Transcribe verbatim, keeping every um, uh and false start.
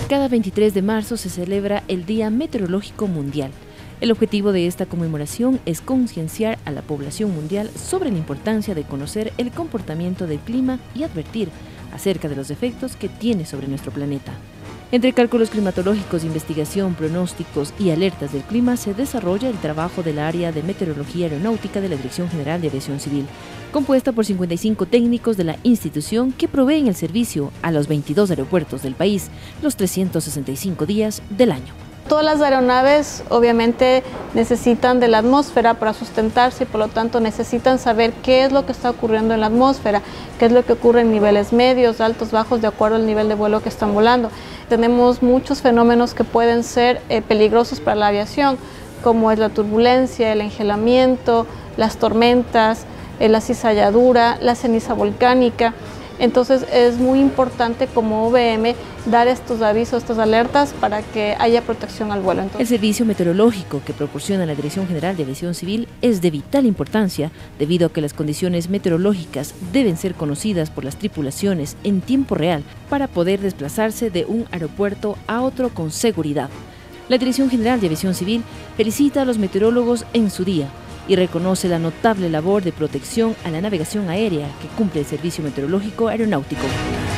Cada veintitrés de marzo se celebra el Día Meteorológico Mundial. El objetivo de esta conmemoración es concienciar a la población mundial sobre la importancia de conocer el comportamiento del clima y advertir acerca de los efectos que tiene sobre nuestro planeta. Entre cálculos climatológicos, investigación, pronósticos y alertas del clima se desarrolla el trabajo del área de meteorología aeronáutica de la Dirección General de Aviación Civil, compuesta por cincuenta y cinco técnicos de la institución que proveen el servicio a los veintidós aeropuertos del país los trescientos sesenta y cinco días del año. Todas las aeronaves obviamente necesitan de la atmósfera para sustentarse y por lo tanto necesitan saber qué es lo que está ocurriendo en la atmósfera, qué es lo que ocurre en niveles medios, altos, bajos, de acuerdo al nivel de vuelo que están volando. Tenemos muchos fenómenos que pueden ser eh, peligrosos para la aviación, como es la turbulencia, el engelamiento, las tormentas, eh, la cizalladura, la ceniza volcánica. Entonces es muy importante como O V M dar estos avisos, estas alertas para que haya protección al vuelo. Entonces, el servicio meteorológico que proporciona la Dirección General de Aviación Civil es de vital importancia debido a que las condiciones meteorológicas deben ser conocidas por las tripulaciones en tiempo real para poder desplazarse de un aeropuerto a otro con seguridad. La Dirección General de Aviación Civil felicita a los meteorólogos en su día y reconoce la notable labor de protección a la navegación aérea que cumple el Servicio Meteorológico Aeronáutico.